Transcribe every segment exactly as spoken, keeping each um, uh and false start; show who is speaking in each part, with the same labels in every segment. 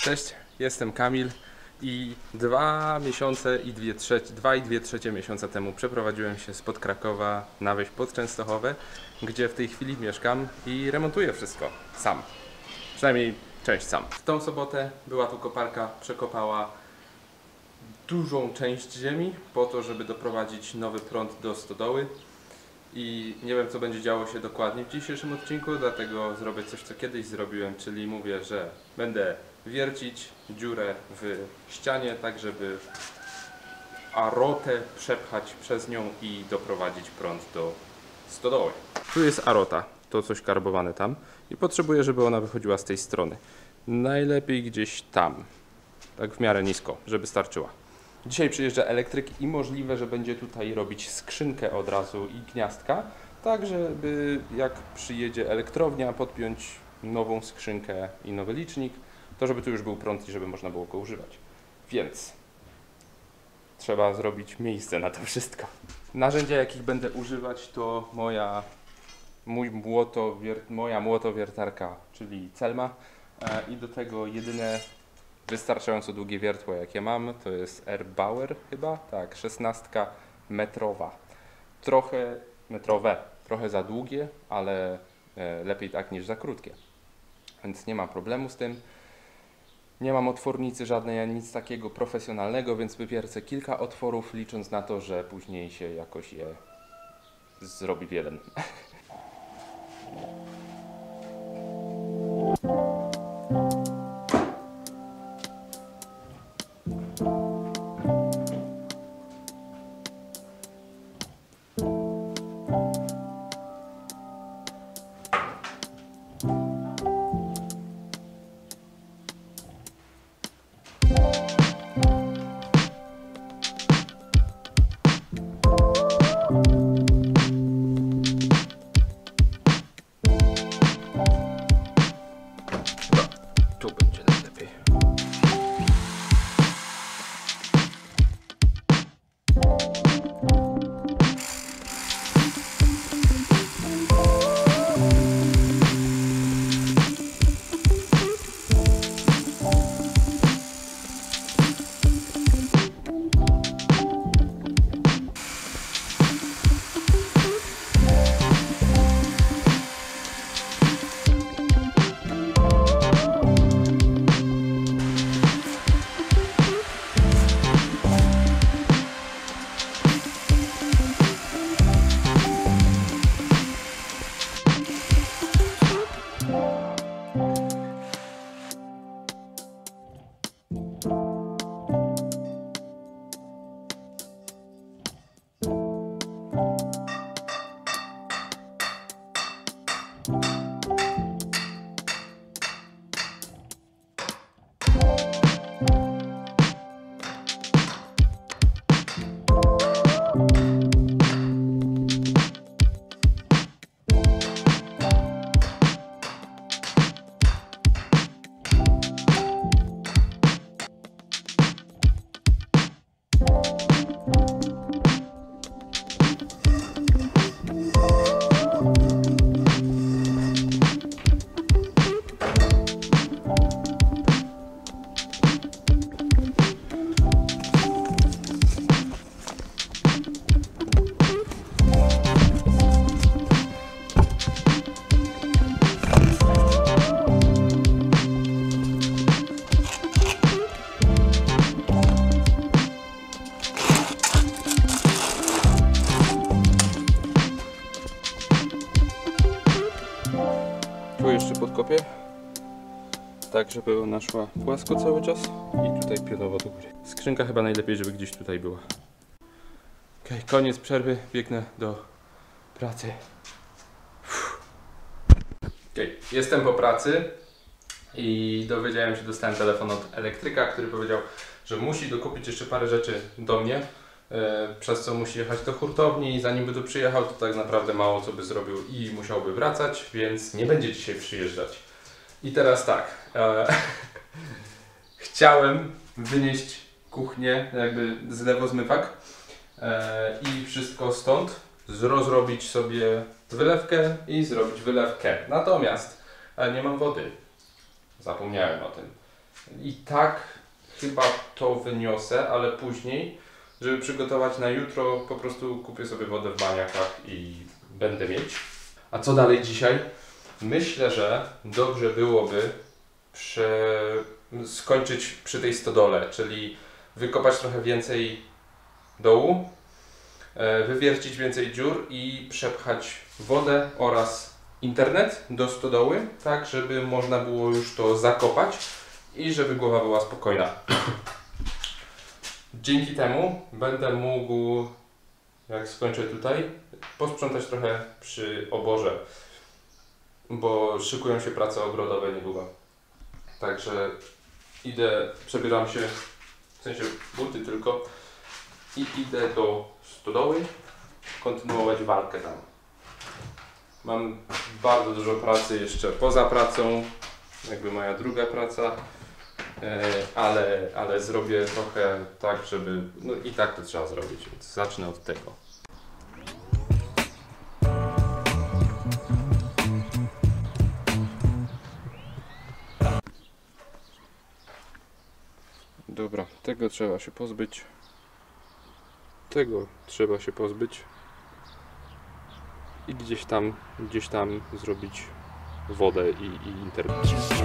Speaker 1: Cześć, jestem Kamil i dwa miesiące i dwie trzecie, dwa i dwie trzecie miesiąca temu przeprowadziłem się spod Krakowa na wieś pod Częstochowę, gdzie w tej chwili mieszkam i remontuję wszystko sam. Przynajmniej część sam. W tą sobotę była tu koparka, przekopała dużą część ziemi po to, żeby doprowadzić nowy prąd do stodoły. I nie wiem, co będzie działo się dokładnie w dzisiejszym odcinku, dlatego zrobię coś, co kiedyś zrobiłem, czyli mówię, że będę wiercić dziurę w ścianie, tak żeby arotę przepchać przez nią i doprowadzić prąd do stodoły. Tu jest arota, to coś karbowane tam i potrzebuję, żeby ona wychodziła z tej strony. Najlepiej gdzieś tam, tak w miarę nisko, żeby starczyła. Dzisiaj przyjeżdża elektryk i możliwe, że będzie tutaj robić skrzynkę od razu i gniazdka, tak żeby jak przyjedzie elektrownia podpiąć nową skrzynkę i nowy licznik, to żeby tu już był prąd i żeby można było go używać. Więc trzeba zrobić miejsce na to wszystko. Narzędzia, jakich będę używać, to moja, mój młotowier, moja młotowiertarka, czyli Celma, i do tego jedyne wystarczająco długie wiertło, jakie mam, to jest R-Bauer chyba, tak, szesnastka metrowa. Trochę metrowe, trochę za długie, ale lepiej tak niż za krótkie. Więc nie ma problemu z tym. Nie mam otwornicy żadnej, ani nic takiego profesjonalnego, więc wywiercę kilka otworów, licząc na to, że później się jakoś je zrobi w jeden. Tu będzie najlepiej. Tu jeszcze podkopię, tak żeby ona szła płasko cały czas i tutaj pionowo do góry. Skrzynka chyba najlepiej, żeby gdzieś tutaj była. Ok, koniec przerwy, biegnę do pracy. Ok, jestem po pracy i dowiedziałem się, dostałem telefon od elektryka, który powiedział, że musi dokupić jeszcze parę rzeczy do mnie, przez co musi jechać do hurtowni i zanim by tu przyjechał, to tak naprawdę mało co by zrobił i musiałby wracać, więc nie będzie dzisiaj przyjeżdżać. I teraz tak, e, chciałem wynieść kuchnię, jakby zlewozmywak e, i wszystko stąd, rozrobić sobie wylewkę i zrobić wylewkę. Natomiast e, nie mam wody, zapomniałem o tym. I tak chyba to wyniosę, ale później, żeby przygotować na jutro, po prostu kupię sobie wodę w baniakach i będę mieć. A co dalej dzisiaj? Myślę, że dobrze byłoby prze... skończyć przy tej stodole, czyli wykopać trochę więcej dołu, wywiercić więcej dziur i przepchać wodę oraz internet do stodoły, tak żeby można było już to zakopać i żeby głowa była spokojna. Dzięki temu będę mógł, jak skończę tutaj, posprzątać trochę przy oborze, bo szykują się prace ogrodowe niedługo. Także idę, przebieram się, w sensie buty tylko, i idę do stodoły kontynuować walkę tam. Mam bardzo dużo pracy jeszcze poza pracą, jakby moja druga praca, ale, ale zrobię trochę tak, żeby, no i tak to trzeba zrobić, więc zacznę od tego. Dobra, tego trzeba się pozbyć. Tego trzeba się pozbyć. I gdzieś tam, gdzieś tam zrobić wodę i, i internet.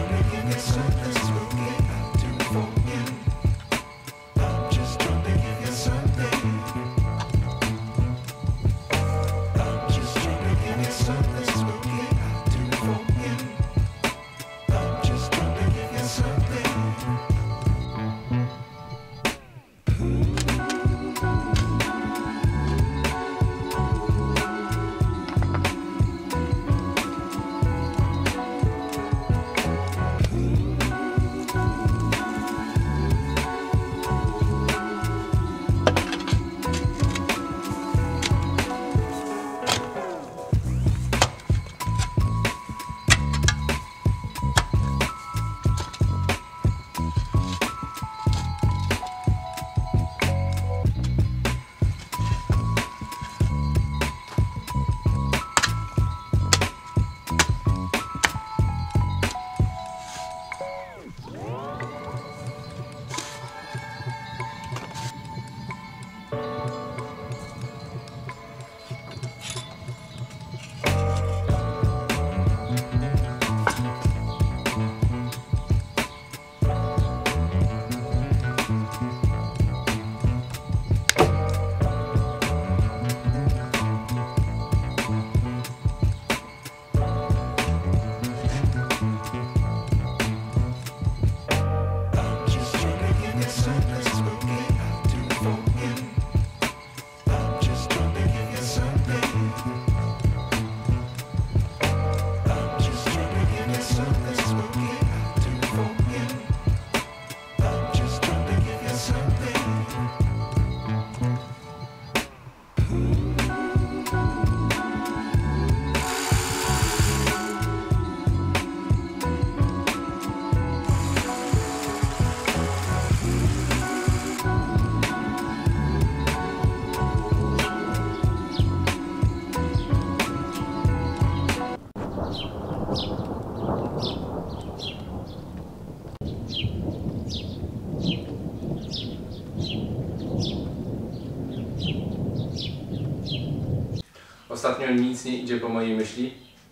Speaker 1: Ostatnio nic nie idzie po mojej myśli.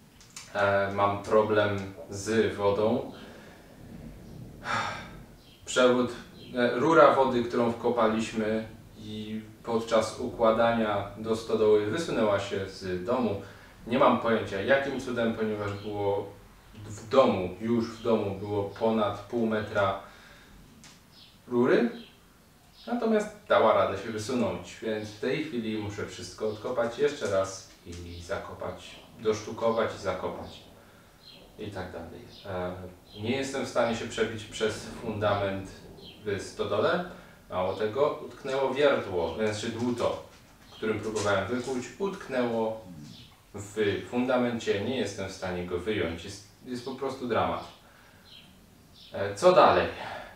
Speaker 1: E, mam problem z wodą. Przewód, e, rura wody, którą wkopaliśmy i podczas układania do stodoły wysunęła się z domu. Nie mam pojęcia jakim cudem, ponieważ było w domu, już w domu było ponad pół metra rury. Natomiast dała radę się wysunąć, więc w tej chwili muszę wszystko odkopać jeszcze raz i zakopać, dosztukować i zakopać i tak dalej. Nie jestem w stanie się przebić przez fundament w stodole. Mało tego, utknęło wiertło, znaczy dłuto, którym próbowałem wykuć, utknęło w fundamencie. Nie jestem w stanie go wyjąć, jest, jest po prostu dramat. Co dalej?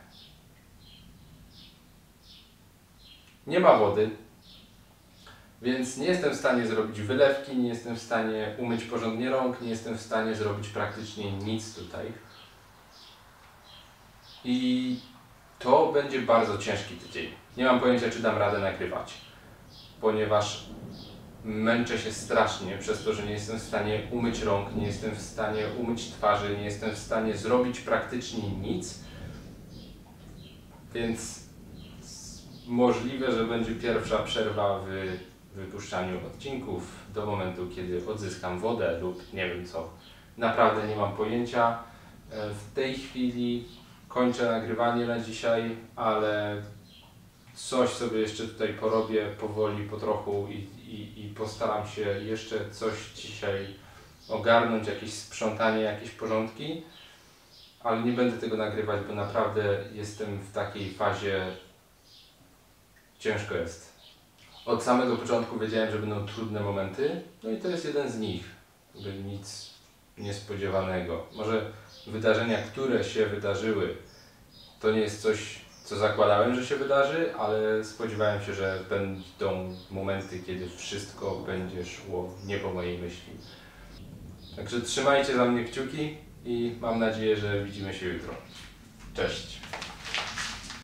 Speaker 1: Nie ma wody, więc nie jestem w stanie zrobić wylewki, nie jestem w stanie umyć porządnie rąk, nie jestem w stanie zrobić praktycznie nic tutaj. I to będzie bardzo ciężki tydzień. Nie mam pojęcia, czy dam radę nagrywać, ponieważ męczę się strasznie przez to, że nie jestem w stanie umyć rąk, nie jestem w stanie umyć twarzy, nie jestem w stanie zrobić praktycznie nic, więc możliwe, że będzie pierwsza przerwa w wypuszczaniu odcinków do momentu, kiedy odzyskam wodę lub nie wiem co. Naprawdę nie mam pojęcia. W tej chwili kończę nagrywanie na dzisiaj, ale coś sobie jeszcze tutaj porobię powoli, po trochu i, i, i postaram się jeszcze coś dzisiaj ogarnąć, jakieś sprzątanie, jakieś porządki, ale nie będę tego nagrywać, bo naprawdę jestem w takiej fazie, ciężko jest. Od samego początku wiedziałem, że będą trudne momenty, no i to jest jeden z nich. Jakby nic niespodziewanego. Może wydarzenia, które się wydarzyły, to nie jest coś, co zakładałem, że się wydarzy, ale spodziewałem się, że będą momenty, kiedy wszystko będzie szło nie po mojej myśli. Także trzymajcie za mnie kciuki i mam nadzieję, że widzimy się jutro. Cześć!